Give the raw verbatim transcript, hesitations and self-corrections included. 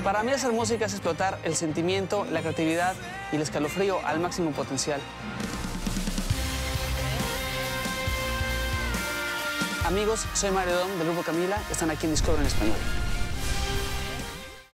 Para mí hacer música es explotar el sentimiento, la creatividad y el escalofrío al máximo potencial. Amigos, soy Mario Dom del Grupo Camila, están aquí en Discover en Español.